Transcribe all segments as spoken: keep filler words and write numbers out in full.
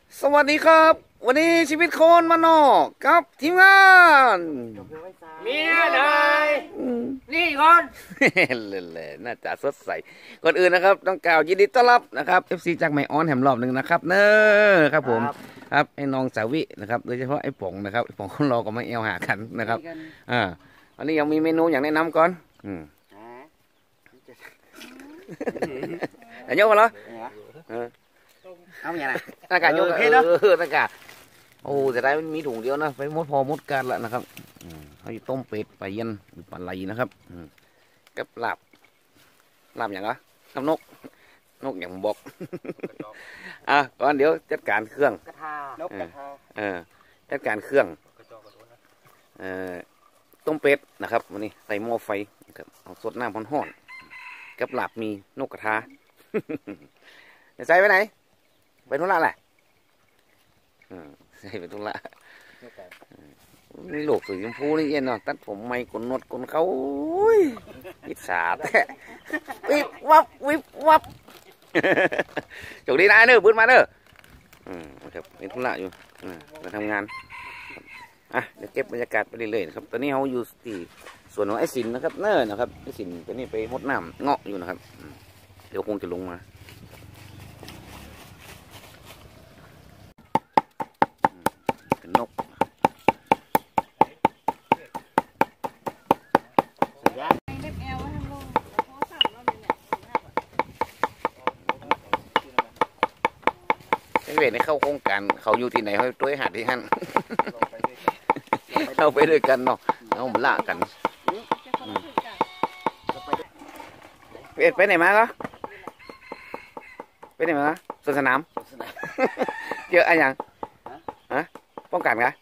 สวัสดีครับวันนี้ชีวิตคนมานอกกับทีมงานเมียเลยนี่ก่อนเลยๆน่าจะสดใสก่อนอื่นนะครับต้องกล่าวยินดีต้อนรับนะครับ เอฟ ซี จากไมออนแหมรอบหนึ่งนะครับเนอครับผมครับไอ้น้องสาวินะครับโดยเฉพาะไอ้ป๋องนะครับไอ้ป๋องคนรอก็มาเอวหากันนะครับอ่าวันนี้ยังมีเมนูอย่างแนะนำก่อนอืมอันยกมาเหรอเอาอย่างไรหน้ากากยกเออหน้ากากโอ้แต่ได้มันมีถุงเดียวนะไปมดพอมดกันแล้วนะครับเขาจะต้มเป็ดไปเย็นปลาไหลนะครับกับลาบลาบอย่างไรกับนกนกอย่างบอกอ่ะก่อนเดี๋ยวจัดการเครื่องกระทานกกระทาเออจัดการเครื่องเอ่อต้มเป็ดนะครับวันนี้ใส่หม้อไฟเอาสดน้ำร้อนๆกับลาบมีนกกระทาจะใส่ไปไหนไปทุระแหละใช่ไปทุระนี่โลกสีชมพูนี่เย็นเนาะตัดผมไม่กดนวดกดเขาอิจฉาแต่วิบวับวิบวับจบดีนะเนอะบื้นมาเนอะครับเป็นทุระอยู่มาทำงานอ่ะเดี๋ยวเก็บบรรยากาศไปเรื่อยๆครับตอนนี้เขาอยู่ที่ส่วนของไอ้สินนะครับเนอะนะครับไอ้สินตอนนี้ไปมดน้ำเงาะอยู่นะครับเดี๋ยวคงจะลงมาเป็นนกเวทให้เข้าโครงการเขาอยู่ที่ไหนเขาตัวหาที่หันเราไปด้วยกันเนาะเอาหมุนละกันเวทไปไหนมาก็ไปไหนมาสวนสนามเจออะไรอย่างฮะป้องกันกัน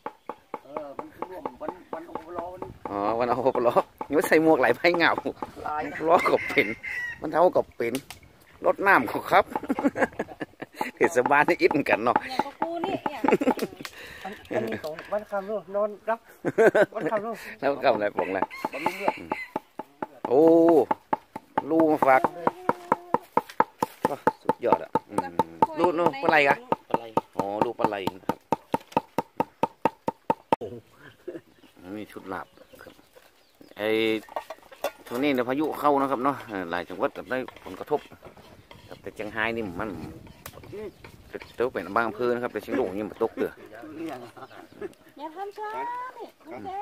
อ๋อวันเอาปลอนี่ใส่หมวกไหลไผ่เงาล้อกับเป็นมันเท่ากับเป็นรถน้ำเขาครับเทศบาลนี่อิดกันเนาะอันนี้ของวันคำลูกนอนรับวันคำลูกแล้วคำอะไรปองอะไรโอ้ลูมาฝากสุดยอดอ่ะลูกนู้นปลาไหลกันอ๋อลูกปลาไหลนะครับมีชุดหลับไอ้ช่วงนี้เนี่ยพายุเข้านะครับเนาะหลายจังหวัดได้ผลกระทบแต่เชียงรายนี่มันเต้าเป็นบางอำเภอนะครับแต่เชียงรายนี่มันตกเดือดอย่าทำช้านี่ไม่ได้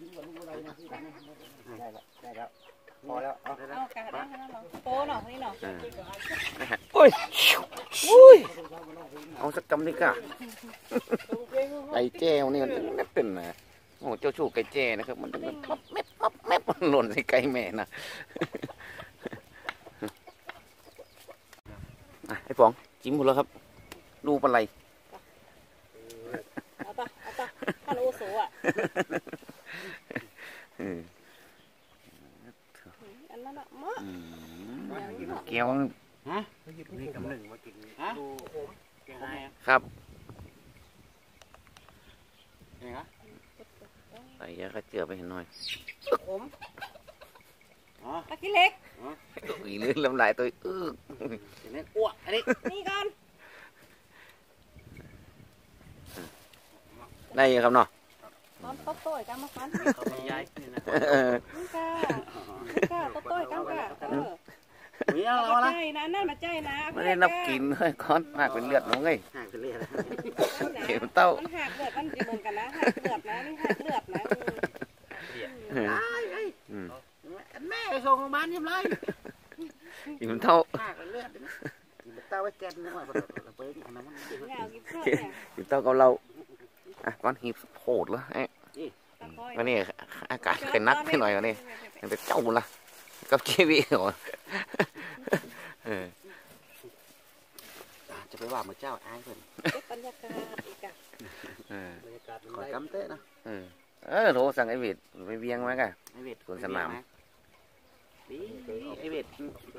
ได้แล้วพอแล้วเอาเอากาได้แล้วเนาะโตหน่อยนี่เนาะโอ้ยโอ้ยเอาสักกำดิก่ะไก่แจ้วนี่มันไม่เป็นนะโอ้เจ้าชู้ไก่แจ้นะครับมันมันมับแมบมับแมบหล่นใส่ไก่แม่นะไอ้ป๋องจิ้มหมดแล้วครับดูปลาไหลเอาปะเอาปะท่านโอโซอ่ะอันนั้นอ่ะมะเกี๊ยวฮะนี่กำลังมากินฮะดูแกงไงครับนี่ฮะใส่ยาฆ่าเชื้อไปเห็นหน่อยผมอ๋อตะกี้เล็กอีลื่นลำลายตัวอื้อนี่อ้วกอันนี้นี่ก่อนได้ยังครับเนาะตอนต้อยกันมาฟันเขาไม่ย้ายนี่นะนี่กานี่กาต้อยกันกาเออนี่เอาละใจนะนั่นมาใจนะไม่ได้นับกินเลยก้อนมากเป็นเลือดน้องไงหักเป็นเลือดเข็มเต้ามันหักเลือดมันจะเหมือนกันนะหักเลือดนะนี่หักเลือดนะแม่ไปส่งโรงพยาบาลยังไงเข็มเต้าหักเป็นเลือดเต้าไว้แกนนิดหน่อยเราไปอันนั้นมันเข็มเต้ากับเราอ่ะก้อนหีบโหดแล้วไอ้วันนี้อากาศเป็นนักให้หน่อยวันนี้มันเป็นเจ้าละกับชีวิตเหรอจะไปว่ามือเจ้าอ้ายเพิ่นบรรยากาศอีกอ่ะบรรยากาศขอกำเต้นะเออโทรสั่งไอ้เวทไปเวียงมากันไอ้เวทสวนสนามดีไอ้เวท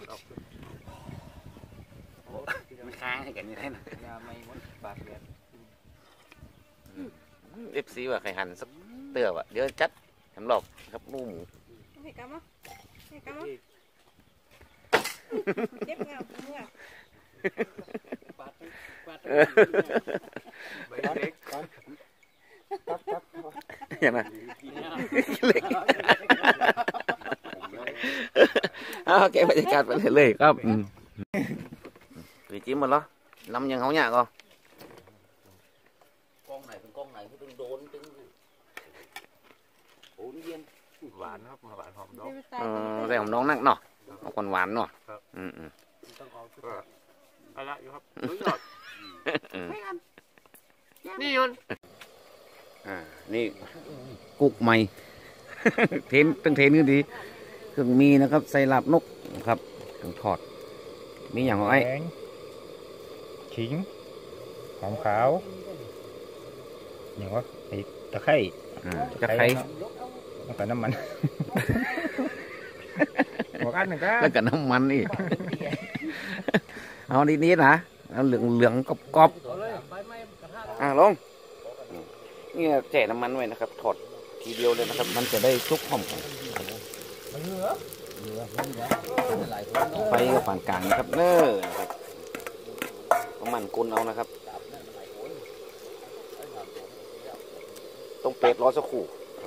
มันค้างให้กันนี่ได้นะไม่หมดบาดเจ็บเอฟซีว่าใครหันสักเตือวะเดี๋ยวจัดสำหรับครับลูกหมูให้กำมั้ยให้กำมั้ยเจ็บเงาเมื่อใบเล็กอย่างนั้นเล็กเอาโอเคบรรยากาศไปเลยๆครับไปจิ้มหมดแล้วน้ำยังเขาเนี่ยก็กล้องไหนเป็นกล้องไหนที่ตึงโดนตึงโอ้ยเย็นหวานครับหวานหอมดอกเออใส่หอมน้องนักเนาะเอาคนหวานเนาะอืมอืมต้องเอาอะไรอยู่ครับรู้ยอดนี่ยนอ่านี่กุกใหม่ เทนตั้งเทนก็ดีเครื่องมีนะครับใส่ลาบนกนะครับเครื่องทอดมีอย่างไรแกงขิงหอมขาว อย่างว่าไอ้ตะไคร้อ่าจะใครแล้วก็น้ำมัน หัวกันหนึ่งก็แล้วก็น้ำมันอีก เอาดีๆนะเอาเหลืองเหลืองกรอบกรอบๆอ่าลงนี่แจกน้ำมันไว้นะครับถอดทีเดียวเลยนะครับ มันจะได้ซุกหอมกันไฟก็ปานกลางนะครับเน้อนะครับน้ำมันกุนเอานะครับต้องเปิดรอสักครู่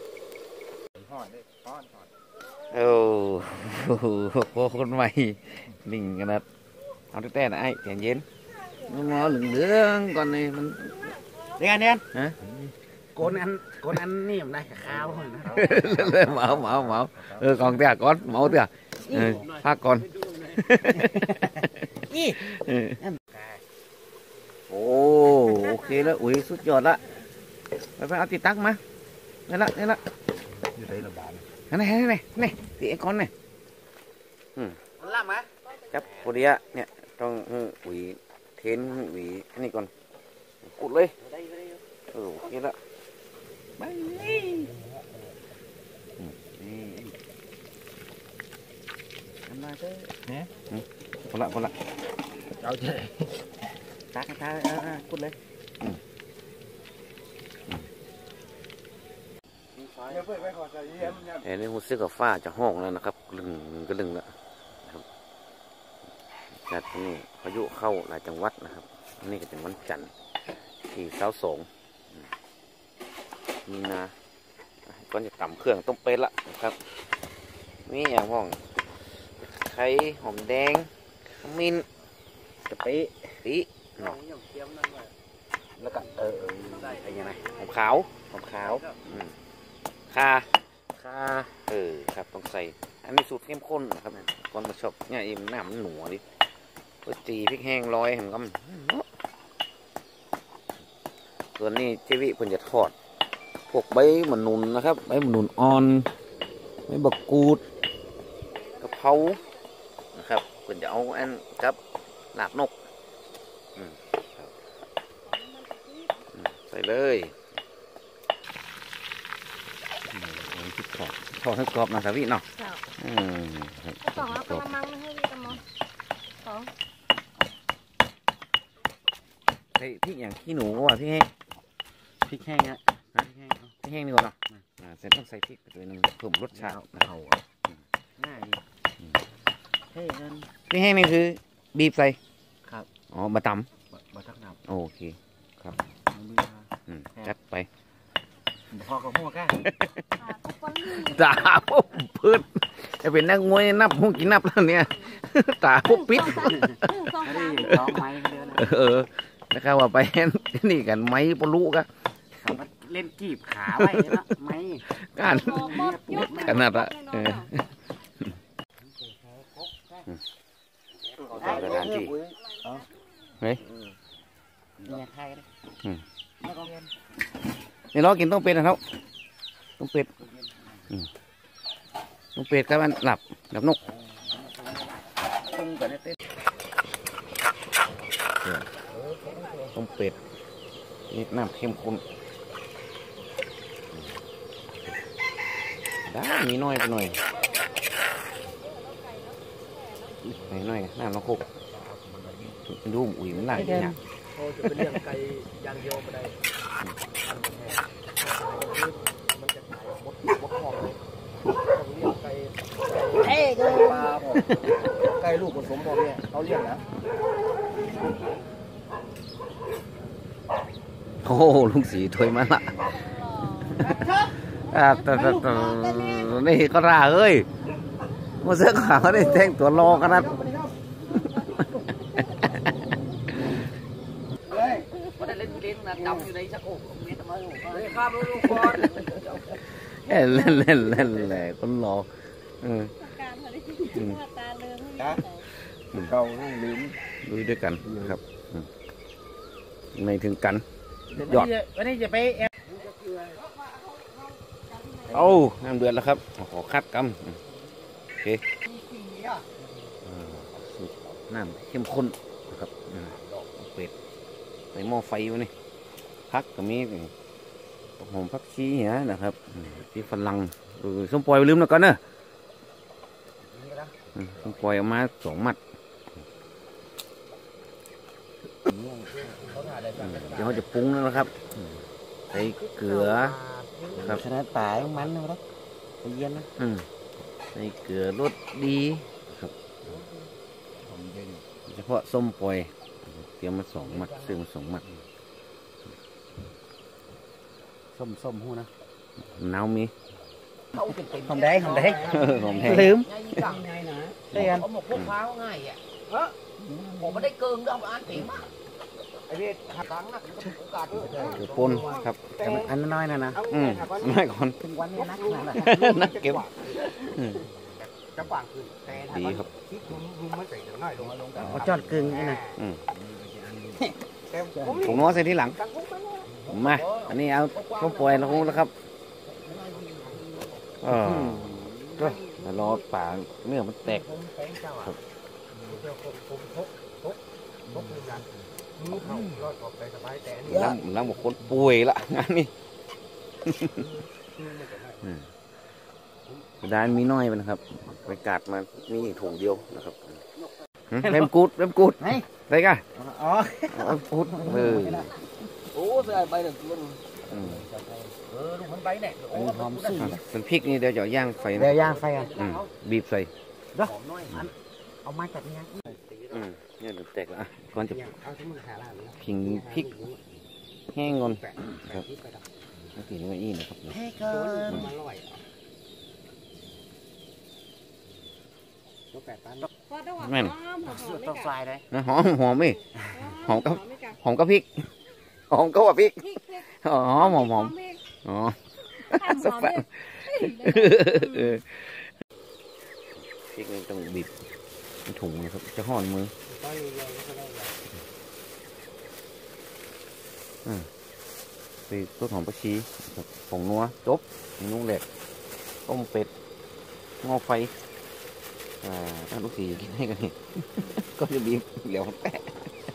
โอ้โหคนใหม่นิ่งกันนะเอาแต่ๆนะไอ้ใจเย็นมันมอเหลืองๆก่อนนี่มันเรียนเรียนฮะโกนอันโกนอันนี่มันได้ข้าวนะเหมาเหมาเหมาเออกองเตี้ยก่อนเหมาเตี้ยเออพักก่อนเออโอ้โอเคแล้วอุ้ยสุดยอดละไปไปเอาติดตั้งมานี่ละนี่ละอยู่ในระบาดนี่นี่นี่นี่ตีไอ้ก้อนนี่ล่ามไหมจับพอดีอะเนี่ยต้องอุ้ยเทนอุ้ยอันนี้ก่อนกุดเลยเออโอเคละไปนี่ทำมาเถอะเนี่ยคนละคนละเอาเจ๊ตาตาอ่ากุดเลยเอ็นี่หูซึกกับฟ้าจะห้องแล้วนะครับลึงก็ลึงแล้วนะครับจากนี้พายุเข้าหลายจังหวัดนะครับนี่ก็เป็นวันจันทร์ที่เสาสงมีนาก็จะต่ำเครื่องต้มเป็ดละนะครับนี่อย่างห้องไข่หอมแดงขมิ้นกะปิปีเนาะแล้วก็เอออะไรยังไงหอมขาวหอมขาวอืมคาคาเออครับต้องใส่อันนี้สูตรเข้มข้นนะครับก่อนมาชอบเนี่ยอิ่มน้ำมันหนัวดิก็จีพริกแห้งลอยเห็นก็มันส่วนนี้เจวิเพิ่นจะทอดพวกใบมะนุนนะครับใบมะนุนอ่อนใบบักกูดกะเพรานะครับเพิ่นจะเอาอันครับลาบนกอืมครับอืมใส่เลยทอดทอดให้กรอบนะสาวิเนาะอืมสองเอากระมังมาให้กระมังสองใส่พริกอย่างขี้หนูว่ะพี่แห้งพริกแห้งอะพริกแห้งพริกแห้งดีกว่าเนาะอ่าเสร็จต้องใส่พริกไปด้วยนึงเพิ่มรสชาตินะเอาง่ายเฮ้ยนั่นพริกแห้งนี่คือบีบใส่ครับอ๋อมาตบะทักน้ำโอเคครับำมืออืมจัดไปพอกับหัวก้าทุกคนนี่ตาปุ๊บพืชจะเป็นนักมวยนับหุ้งกินนับแล้วเนี่ยตาปุ๊บปิดสองสามท้องไม้เดียวนะเออนะครับว่าไปนี่กันไม้ปลุกอะเขามาเล่นจีบขาไว้นะไม้การ ขนาดอะเออต่อกระดานที่เฮ้ยเนี่ยไทยเลยนี่เรากินต้มเป็ดนะครับต้มเป็ดอืมต้มเป็ดครับมันหลับหลับนกต้มเป็ดนี่น้ำเข้มข้นได้มีน้อยไปหน่อยหน่อยหน่อยน้ำน้ำคุกดูอุ่ยมันหลายอย่างโอ้จะเป็นเรื่องไก่ยางเดียวไปได้มันจะขายมดมดทองเลยต้องเลี้ยงไก่เอ้ยปลาหมดไก่ล้ลูกผสมพอเนี่ยเขาเรียกนะโอ้ลุงสีถอยมาละอ่าแต่แต่แต่นี่ก็ราเอ้ยมาเสื้อขาวนี่แต่งตัวรอกันนะเล่นเล่นนะจำอยู่ในชักโอกเมียทำไมเฮ้ยข้ามลูกบอลเล่นเล่นเล่นเล่นเลยคนรอเออการเขาได้ว่าตาเลืองไม่เรานั่งลืมดูด้วยกันนะครับไม่ถึงกันยอดวันนี้จะไปแอบโอ้น้ำเดือดแล้วครับขอคัดกำโอเคน้ำเข้มข้นนะครับเป็ดใส่หม้อไฟวะนี่พักก็มีหอมพักชีเหี้ยนะครับที่ฝรั่งส้มปล่อยลืมแล้วก่อนเนอะส้มปล่อยออกมาสองมัดเดี๋ยวเราจะปรุงแล้วนะครับใส่เกลือครับชนะตายมันนะครับเย็นนะอืมใส่เกลือรสดีครับเฉพาะส้มปล่อยเตรียมมาสองมัดซื้อมาสองมัดส้มส้มหูนะน้ำมีหอมแดงหอมแดงหอมแห้งลืมเตียนเอาหมกพวกพร้าวง่ายอ่ะเออผมไม่ได้เกิงด้วยอ่านตีมากไอ้เด็กหักหลังนะโอกาสด้วยเกลือปนครับอันน้อยนะนะอืมไม่ก่อนถึงวันนี้นักขนาดนั้นนักเก็บจะกว่างขึ้นแต่ดีครับคิดรุมรุมมันใส่เดี๋ยวน้อยลงลงกันเอาจอดกึ่งนี่นะอืมแต่ผมผงนัวใส่ที่หลังมาอันนี้เอาส้มปล่อยแล้วแล้วครับเออแล้วรอป่าเนื้อมันแตกผมแข็งเจ้าอ่ะเดี๋ยวผมผมทกทกทกเหมือนกันมือเขารอดออกไปสบายแต่นี่ล้ำล้ำบอกคนป่วยละงานนี้ด้านมีน้อยไปนะครับไปกัดมามีถุงเดียวนะครับเล่มกูดเล่มกูดไปกันอ๋อเล่มกูดเออโอ้ใส่ใบหนึ่งตัวนึงอืมเออลูกมันใบเนี่ยโอ้หอมสุดเป็นพริกนี่เดี๋ยวจะย่างไฟเดี๋ยนะวย่างไฟอ่ะอืมบีบใส่หอมน้อยอันเอาไม้จัดเนี่ยอืมเนี่ยเดี๋ยวแตกละก่อนจะเอาที่มึงหาล่างนี้พิงพริกแห้งก่อนครับแล้วทีนี้ก็อีนะครับเฮ้ยเกินมาลอยตัวแปดตันแม่นต้องไฟเลยนะหอมหอมไหมหอมกับหอมกับพริกหอมกับว่าพริกอ๋อหอมหอมหอมอ๋อสักแป๊บเออพริกนี่ต้องบีบถุงนะครับจะห่อนมือใส่ต้นหอมผักชีผงนัวจบนุ่งเล็ดต้มเป็ดงอไฟอ่าถ้าลูกสีกินให้กันนี่ ก็จะบีบเหลียวแปะ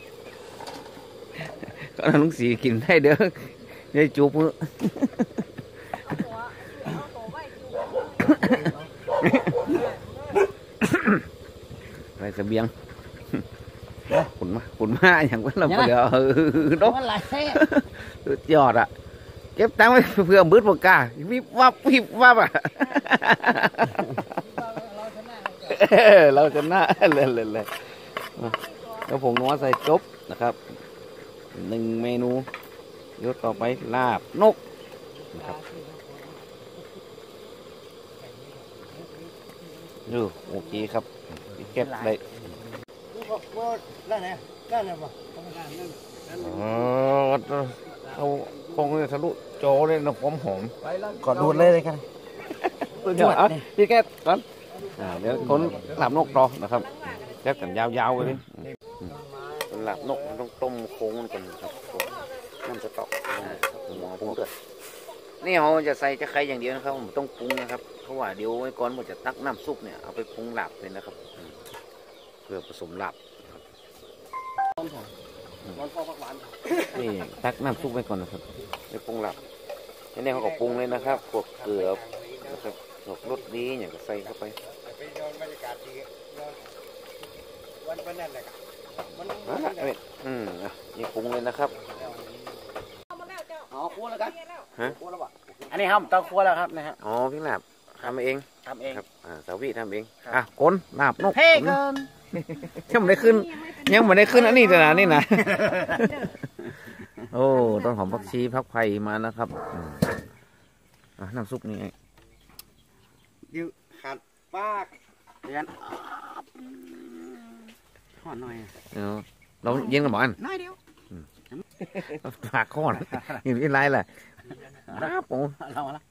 ก็ถ้าลูกสีกินได้เด้อเดี๋ยวจูบมืออะไรเสบียงขุนมาขุนมาอย่างว่าเราเดี๋ยวเออดกอะไรแท้สุดยอดอ่ะเก็บตังค์ไว้เพื่อมืดปากกาวิบวับวิบวับอ่ะเราชนะเลยเลยเลยแล้วผงนัวใส่จบนะครับหนึ่งเมนูยกต่อไปลาบนกนะครับดูโอเคครับเก็บได้ก็ได้ไงได้เลยป่ะอ๋อเขาคงจะทะลุโจเลยนะหอมหอมขอดูดเลยเลยกันเดี๋ยวอ่ะพี่แกก่อนอ่าเดี๋ยวคนหลับนกรอนะครับแค่กันยาวๆไปเลยหลับนกมันต้องต้มโค้งมันก่อนครับน้ำจะตอกหมอปรุงเดือดนี่เราจะใส่จะไข่อย่างเดียวนะครับผมต้องปรุงนะครับเพราะว่าเดี๋ยวไอ้ก้อนผมจะตักน้ำซุปเนี่ยเอาไปปรุงหลับเลยนะครับเพื่อผสมหลับนี่ตักน้ำซุปไว้ก่อนนะครับไปปรุงหลับนี่เขาก็ปรุงเลยนะครับพวกเกลือนะครับพวกรสดีอย่างก็ใส่เข้าไปไปนอนบรรยากาศดีนอนวันวันนั้นแหละมันอ่ะเอ้ยอืมอ่ะนี่ปรุงเลยนะครับอ๋อคั่วแล้วกันฮะคั่วแล้วป่ะอันนี้ครับเต้าคั่วแล้วครับนะฮะอ๋อพี่หลับทำเองทำเองครับอ่าสาวพี่ทำเองครับอ่ะกลนลาบนกเฮ้ยเกินยังไม่ได้ขึ้นยังไม่ได้ขึ้นอันนี้แต่นะนี่นะโอ้ต้นหอมผักชีผักไผ่มานะครับอ่ะน้ำซุปนี่ไงยืขัดปากเรียนขอหน่อยเออเราเย็นกันบ่อันน้อยเดียวปากข้อนอย่างนี้ไรแหละครับผมเราละ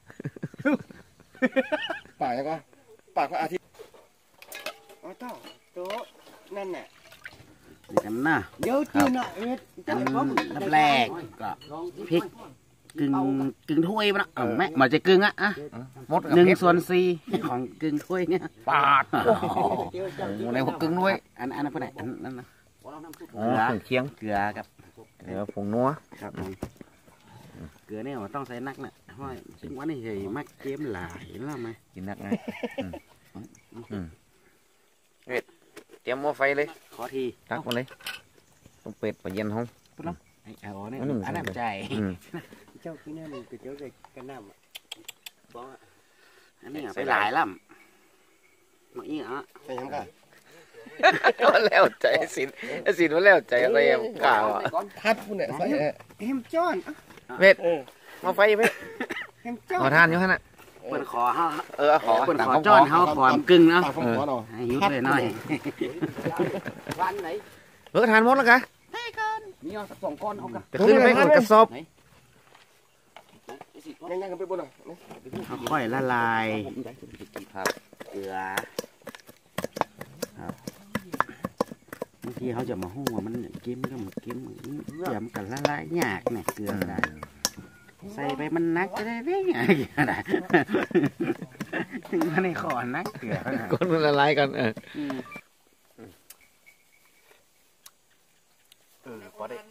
ปากแล้วก็ปากก็อาทิตย์อ๋อเต้าโต๊ะนั่นแหละกันนะเดี๋ยวจีนอ่ะเอ็ดอันดับแรกก็พริกกึ่งกึ่งถ้วยนะแม่มาจะกึ่งอ่ะอ่ะมดหนึ่งส่วนสี่ของกึ่งถ้วยเนี่ยปาดโอ้โหในหัวกึ่งด้วยอันอันนั้นเพื่อนอันนั้นนะอ๋อเครื่องเคียงเกลือกับเดี๋ยวผงนัวครับเกลือเนี่ยต้องใส่นักนะเพราะซึ่งวันนี้ใส่มักเกมหลายแล้วไหมกินนักไงเตรียมหม้อไฟเลยขอทีตักมาเลยต้องเป็ดไปเย็นห้องไอ้เอาเนี่ยอันนั้นอันนั้นใจเจ้าคือนั่นคือเจ้าเด็กกันน้ำอ่ะอันนี้ไปหลายลำมาอีกอ่ะใช่ยังกันแล้วใจสินสินว่าแล้วใจอะไรยังกล่าวอ่ะพัดพุ่นเนี่ยใส่เอ็มจ้อนเบ็ดหม้อไฟเบ็ดเอ็มจ้อนขอทานอยู่ฮะน่ะเปิดขอเฮาเออขอเปิดขอจ้อนเฮาขอมกึ่งเนาะปากผมขอหน่อยให้ยุดเลยหน่อยวันไหนเออทานหมดแล้วกะมีเอาสองก้อนเอากันจะขึ้นไปกระสอบยังยังกันไปบนหน่อยค่อยละลายครับเกลือครับบางทีเขาจะมาหุ้มว่ามันเค็มก็มันเค็มเกลือมันกันละลายยากเนี่ยเกลือได้ใส่ไปมันนักจะได้ได้ไงได้ถึงมาในขอนักเกลือก้นมันละลายกันเออเออพอได้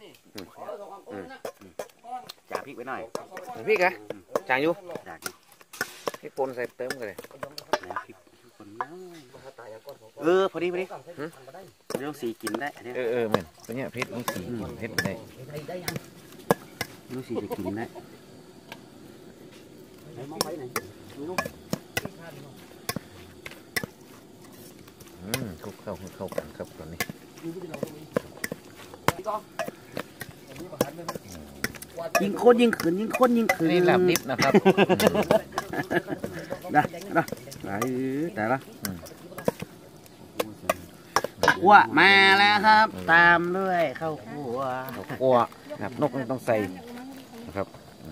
จ่าพริกไปหน่อยพี่กะจ่ายอยู่จากพี่ปนใส่เติมกันเลยนะพริกคนน้เออพอดีพอดีเรื่องสีกินได้อันนี้เออเออเหมือนตัวเนี้ยเพชรนี่สีเพชรได้เรื่องสีจะกินได้มองไปไหนอืมเข้าเข้าเข้ากันครับตอนนี้ยิงคนยิงขืนยิงคนยิงขืนนี่ลาบดิบนะครับได้ได้ไหนแต่ละขั่วมาแล้วครับ ตามด้วยข้าวคั่วข้าวคั่วแบบนกต้องใส่นะครับ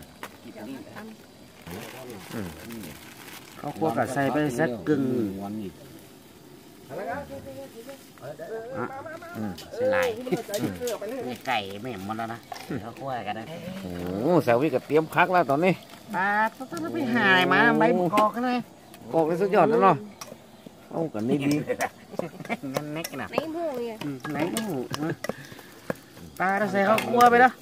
ข้าวคั่วก็ใส่ไปสักกึ่งใส่ลายไก่ไม่เห็นมันแล้วนะข้าวคั่วกันนะโอ้สาวิกับเตรียมพักแล้วตอนนี้ปลาต้องไปหายมาใบมะกอกกันเลยกอกเลยสุดยอดแล้วเนาะเอากันนี่ดีงั้นเน็กนะในหมูเนี่ยไหนก็หูปลาใส่ข้าวคั่วไปแล้ว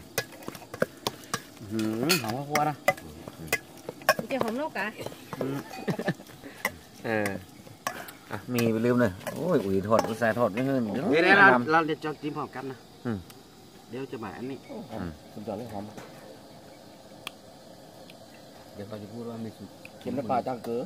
หืมหอมข้าวคั่วนะเดี๋ยวหอมนกกะเอออ่ะมีไปลืมเลยโอ้ยอุ้ยทอดอุตส่าห์ทอดไม่เงินเดี๋ยวเราเราจะจอดจิ้มพร้อมกันนะเดี๋ยวจะมาอันนี้ผมจอดเลยหอมเดี๋ยวเราจะพูดว่ามีสูตรเค็มน้ำปลาจางเก๋อ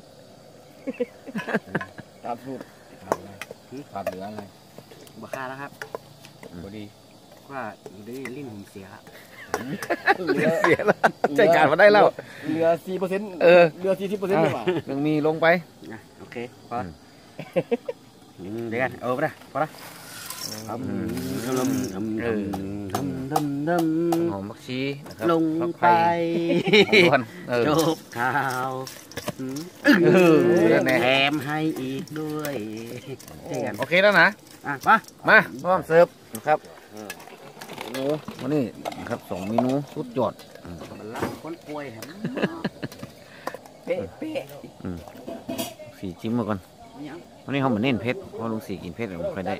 ตามสูตรขาดเหลืออะไรบะค่าแล้วครับพอดีว่าได้ลิ้นผมเสียเสียแล้วใจการมาได้แล้วเหลือสี่เปอร์เซ็นต์เออเหลือสี่สิบเปอร์เซ็นต์เลยว่ะยังมีลงไปโอเคพอเดี๋ยวกันเออไปเลยพอละดำดำดำดำดำดำหอมผักชีนะครับลงผักไปไผ่เออจบข่าวเออแน่แถมให้อีกด้วยเจอกันโอเคแล้วนะอ่ะมามาพร้อมเสิร์ฟนะครับเมนูวันนี้นะครับสองเมนูสุดยอดบัลลังก์คนป่วยเห็นเป๊ะเป๊ะสีจิ้มมาก่อนวันนี้เขาเหมือนเน้นเผ็ดเพราะลุงสีกินเผ็ดไม่ค่อยได้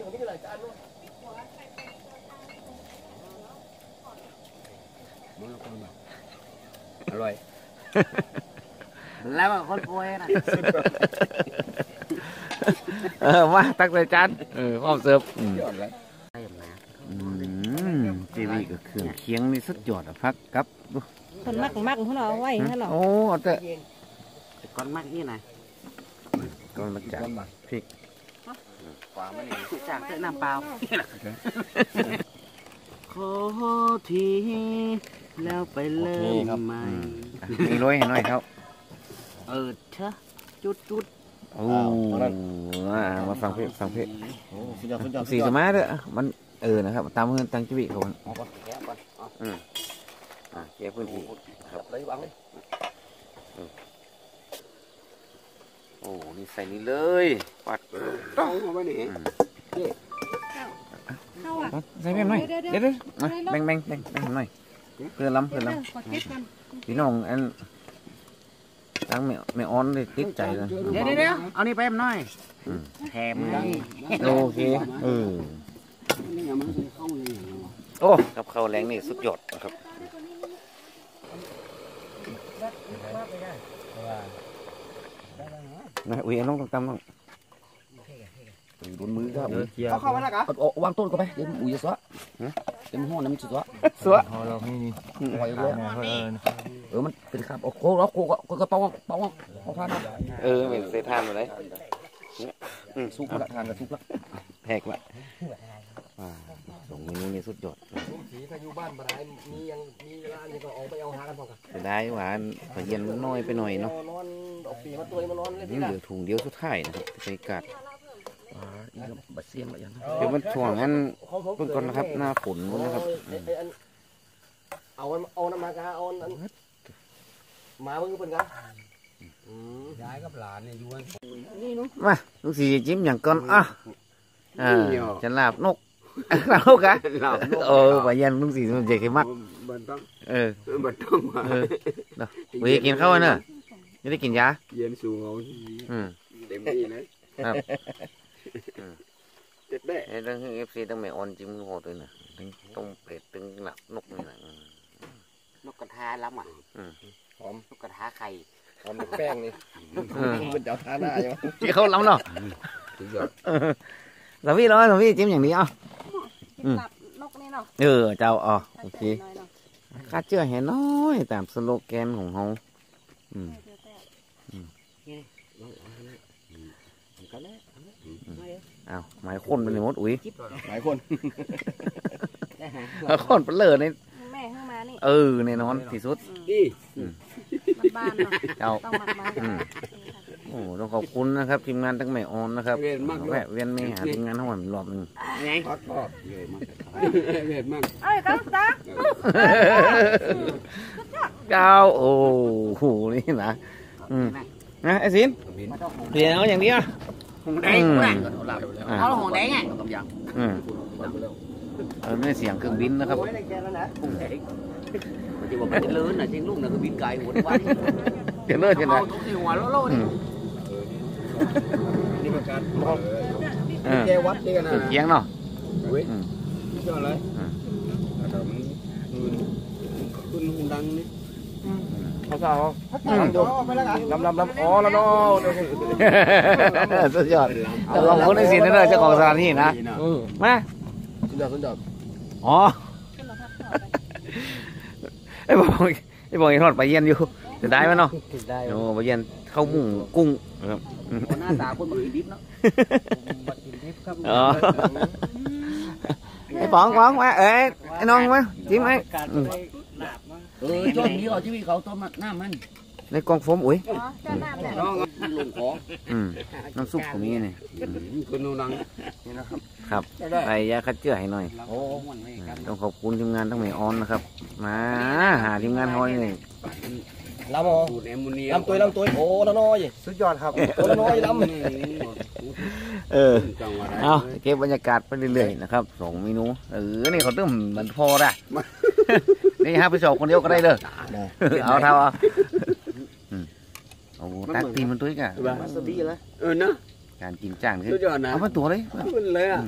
อร่อยแล้วคนป่วยนะเออมาตักใส่จานเออพร้อมเสิร์ฟอืมยอดเลยอืมเจวีก็เครื่องเคียงนี่สุดยอดอะพักครับดูคนมักมักเขาเราไว้ให้เราโอ้เอาแต่ก้อนมากนี่ไหนก่อนมาจากพริกก้อนป่ามันนี่จากเส้นน้ำเปล่าขอทีแล้วไปเริ่มใหม่มีร้อยให้หน่อยครับเออเชอะจุดจุดโอ้มาฟังเพลงฟังเพลงโอ้สุดยอดสุดยอดสีสมาร์ทมันเออนะครับตามเพื่อนตั้งชีวิตเขาอืมอ่าแก้พื้นที่ครับเลยบังเลยโอ้นี่ใส่นี่เลยปัดต้องเอาไว้นี่เข้าอ่ะใส่แม่หน่อยเดี๋ยวเดี๋ยวมาแบ่งแบ่งแบ่งแบ่งหน่อยเพื่อนล้ำเพื่อนล้ขอเก็บกันำพี่น้องอันตั้งไม่ไม่อ้อนเลยติดใจเลยเดี๋ยวเดี๋ยวเอานี่ไปหน่อยแถมให้โอเคเออโอ้กับข้าวแรงนี่สุดยอดนะครับนะอุ้ยน้องต้องตำน้องโดนมือครับเอาเข้าไว้แล้วกันเอาวางต้นก็ไปเดี๋ยวอุ้ยจะสวะเดี๋ยวมันห้องน้ำมันจะสวะสวยพอเรานี่นี่หอยเลยเออเออมันเป็นครับโอ้โหแล้วโคก็ก็เป่าเป่าเอาทานเออเป็นเศษทานมาเลยซุกละทานกับซุกละแหกละสองเมนูนี่สุดยอดสีถ้าอยู่บ้านบ่ได้มียังมีเวลานี่ก็ออกไปเอาหากันพอกันจะได้หวานพอเย็นมันน้อยไปหน่อยเนาะนอนออกปีมาตัวมานอนเลยนี่พี่ละเหลือถุงเดียวสุดท้ายนะครับบรรยากาศอีกบัดเสียงละยังเดี๋ยวมันช่วงนั้นเพิ่งก่อนนะครับหน้าฝนนะครับเอาเอาน้ำมากาเอาอันมาเพิ่งเป็นกันย้ายกับหลานเนี่ยอยู่กันมาลูกสีจิ้มอย่างก่อนอ่ะอ่าจะลาบนกลาบนกอะเออพอเย็นลูกสีมันเจ๊ขี้มักบันต้องเออบันต้องมาเออเนาะไปกินข้าวเนอะจะได้กินยาเย็นสูงเอาอืมเต็มที่เลยครับเด็ดได้ไอ้เรื่องเอฟซีต้องไม่ออนจิ้มโหดเลยนะถึงต้มเป็ดถึงหลับนกนี่นะนกกระทาล้ำอ่ะหอมนกกระทาไข่หอมแป้งนี่มันจะทาหน้าอยู่ที่เขาล้ำเนาะสามีร้อยสามีจิ้มอย่างนี้อ่ะหลับนกนี่เนาะเออเจ้าอ๋อโอเคน้อยเนาะค่าเชื่อเห็นน้อยตามสโลแกนของเขาอืมอ้าวหมายคนเป็นหมดอุ้ยหลายคนหมายคนเป็นเลิศในแม่เข้ามานี่เออแน่นอนที่สุดดีบ้านๆเนาะเจ้าต้องมาบ้านอืมโอ้ต้องขอบคุณนะครับทีมงานทั้งแม่ออนนะครับเวียนมากเลยแวะเวียนไม่หาทีมงานทั้งหมดรอบหนึงทอดทอดเวียนมากเวียนมากเอ้ยกันจ้าเจ้าโอ้โหนี่นะอืมนะไอ้สินเดี๋ยวเอาอย่างนี้อ่ะหงแดงเอาหงแดงไงอืมเออไม่ได้เสียงเครื่องบินนะครับโอ้ยในแกแล้วนะหงแดงมันจะบอกมันจะเลื่อนน่ะจริงลูกน่ะคือบินไกลหัววันเดี๋ยวเลิศกันเอานะทุกที่หัวโล่ๆนี่นี่เป็นการเออแกวัดนี่กันนะเคียงเนาะเว้ยยอดเลยแต่มันขึ้นหุ่นดังนี่เขาสาวลำลำลำอ๋อแล้วเนาะสุดยอดแต่ขอบคุณไอ้สินนะเด้อเจ้าของสถานที่นะมาสุดยอดสุดยอดอ๋อไอ้บอกไอ้บอกไอ้ทอดไปเย็นอยู่จะได้ไหมเนาะได้โอ้ไปเย็นข้าวหมุ่งกุ้งครับหน้าตาคนมากินดิบเนาะอ๋อไอ้ป๋องป๋องมาเอ้ยไอ้น้องมาจิ้มไอ้เออช่วงนี้เขาชีวิตเขาต้มน้ำมันในกองโฟมอุ้ยอ๋อเจ้าน้ำเนี่ยน้องลงของอืมน้ำซุปของนี้นี่คุณนูนังนี่นะครับครับใส่ยาคัดเจือให้หน่อยโอ้มันไม่กันต้องขอบคุณทีมงานทั้งแม่ออนนะครับมาหาทีมงานเฮานี่ลำอ๋อลำตัวลำตัวโอ้ละน้อยสุดยอดครับโอ้ละน้อยลำเออเอาเก็บบรรยากาศไปเรื่อยๆนะครับสองเมนูเออนี่เขาตึ้มมันพอได้นี่ฮะไปสอบคนเดียวก็ได้เลยเอาเท่าเอาโอ้ตักตีนมันตัวอีกอ่ะมาสตีแล้วเออนะการกินจ้างคือสุดยอดนะเอามาตัวเลยมันเลยอ่ะ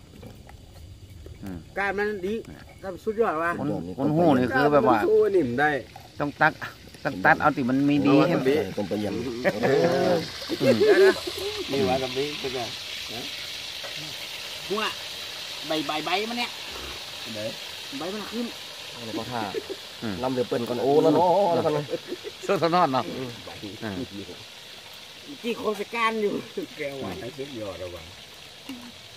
การมันดีก็สุดยอดว่ะคนคนหูนี่คือแบบว่าสู้นิ่มได้ต้องตักต้องตัดเอาที่มันมีดีให้มันต้มไปยำอืมนี่ว่ากับนี้เป็นไงหัวใบใบใบมันเนี่ยใบมันขึ้นเราก็ท่าลำเดือเปิ้นก่อนโอ้แล้วเนาะแล้วกันเลยสุดทอดเนาะอ่าที่โครงการอยู่แก้วหวานให้สุดยอดแล้วว่ะ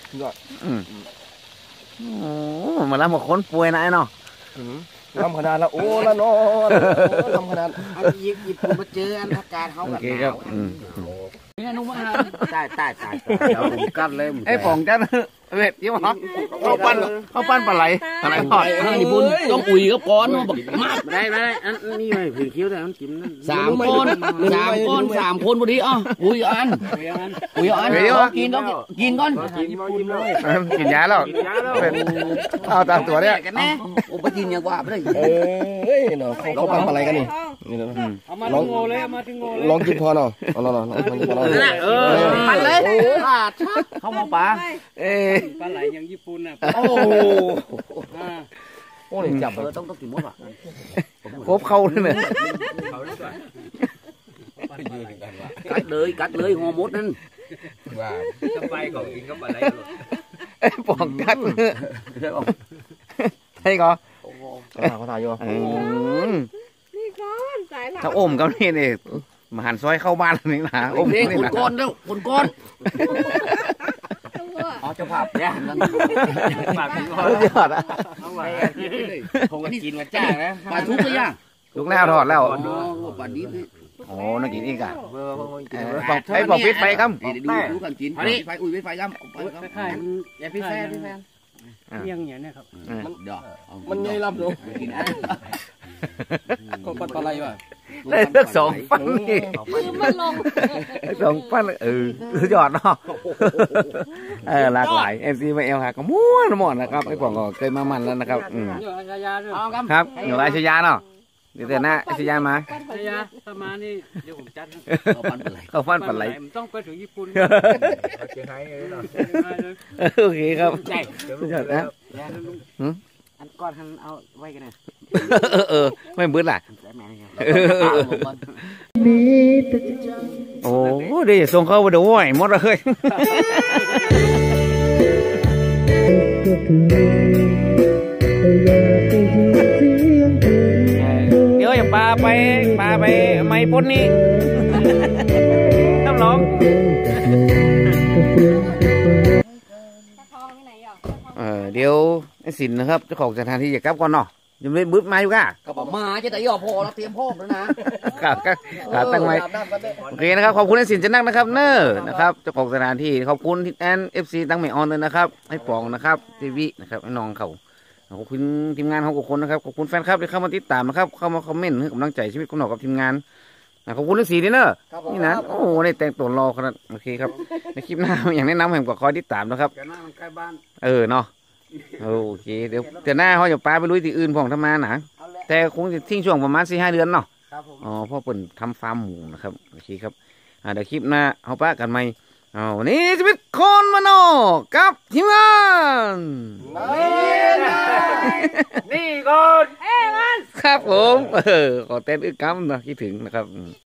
อืมโอ้มาแล้วมาค้นป่วยนะไอ้เนาะทำขนาดละโอ้ละนอนทำขนาดอันยิบยิบผมมาเจออันอาการเขาโอแบบเคหครันาบวอืมนี่นุ่มมากตายตายตายเดี๋ยวผมกัดเลยไอ้ป๋องจันเวทยี่ห้อเขาปั้นเขาปั้นปลาไหลอะไรทอดข้าวญี่ปุ่นต้องอุ่ยก็ก้อนเนาะบอกมากได้ไม่ได้อันนี้ไม่ผีคิ้วแต่มันจิ้มนั่นสามคนสามคนสามคนพอดีอ่ะอุ่ยอันอุ่ยอันอุ่ยอันกินต้องกินก่อนกินยาแล้วเอาตามตัวเนี่ยกันแน่โอ้ไปกินอย่างว่าไปเลยเอ้ยเนาะเขาปั้นอะไรกันนี่นี่นะลองลองกินพอเนาะลองลองลองกินพอเนาะเออมันเลยเข้ามาป่าเอ้ยปลาไหลอย่างญี่ปุ่นน่ะโอ้โอ้ยจับเออต้องต้องกินหมดอ่ะครบเข้าเลยเนี่ยกัดเลยกัดเลยหัวมดนั่นจะไปของกินก็ปลาไหลไอ้ป๋องกัดใช่ก่อเขาถ่ายอยู่นี่ก้อนสายหลังถ้าอมกับนี่นี่มาหันซอยเข้าบ้านนี่นะอมเด็กนี่คนนะก้อนแล้วคนก้อนตัวอ๋อเจ้าภาพเนี่ยนั่นปากกินก็ยอดอ่ะผมก็กินมาจ้านะปลาทุกข์ก็ยังลูกแล้วทอดแล้วอ๋อปลาดิบนี่โอ้นักกินอีกอ่ะบอกไอ้บอกพิษไปครับดูดูกันกินไฟอุ้ยไฟย่ำไปครับคล้ายอย่าพี่แฟนพี่แฟนๆเลี้ยงอย่างเนี้ยครับเดี๋ยวมันใหญ่ลำอยู่กินก็ปั้นปลาไหลว่ะได้เลือกสองปั้นนี่คือมันลงสองปั้นเออสุดยอดเนาะเออหลากหลายเอ็มซีมาเอลหาก็ม้วนหมดนะครับไอ้ป๋องก็เคยมามันแล้วนะครับอืมเดี๋ยวอาญาด้วยเอาครับครับหนูไอชยาเนาะเดี๋ยวเดี๋ยวหน้าไอชยามาอาญาถ้ามานี่เดี๋ยวผมจัดนะเอาปันไปเลยเข้าฟันปันไหลมันต้องไปถึงญี่ปุ่นเชียงไฮ้เลยเนาะโอเคครับสุดยอดนะอันก้อนทันเอาไว้กันนะเออเออไม่บึ้ดล่ะแต่แม่ไงเออเออโอ้เดี๋ยวส่งเข้าไปดูหน่อยหมดเลยเดี๋ยวอย่าปลาไปปลาไปไม่พ้นนี่ต้องร้องทองที่ไหนอ่ะเออเดี๋ยวไอ้สินนะครับเจ้าของสถานที่อย่ากลับก่อนเนาะยังไม่บึ้ดมาอยู่ก่ะก็บอกมาจะแต่ย่อพอเราเตรียมพร้อมแล้วนะครับครับครับตั้งไว้โอเคนะครับขอบคุณไอ้สินจะนั่งนะครับเนอร์นะครับเจ้าของสถานที่ขอบคุณแอนเอฟซีตั้งไม่ออนเลยนะครับให้ปองนะครับทีวีนะครับให้น้องเขาขอบคุณทีมงานของทุกคนนะครับขอบคุณแฟนคลับที่เข้ามาติดตามนะครับเข้ามาคอมเมนต์ให้กำลังใจชีวิตคุณหนอกับทีมงานขอบคุณทั้งสี่ดีเนอร์นี่นะโอ้ได้แต่งตัวรอขนาดโอเคครับในคลิปหน้าอย่างแนะนำแห่งกว่าคอยติดตามนะครับกันหน้ามันใกล้บ้านเออเนาะโอเคเดี๋ยวเดี๋ยวหน้าเขาจะปลาไปลุยที่อื่นผ่องทำมาหนาเอาแหละแต่คงจะทิ้งช่วงประมาณสี่ห้าเดือนเนาะครับผมอ๋อพ่อเปิ่นทำฟาร์มหมูนะครับโอเคครับอ่าเดี๋ยวคลิปหน้าเขาป้ากันไหมเอาวันนี้ชีวิตคนมโนกับทีมงานนี่ก่อนเอ้มันครับผมเออขอเต้นอึกกำนะคิดถึงนะครับ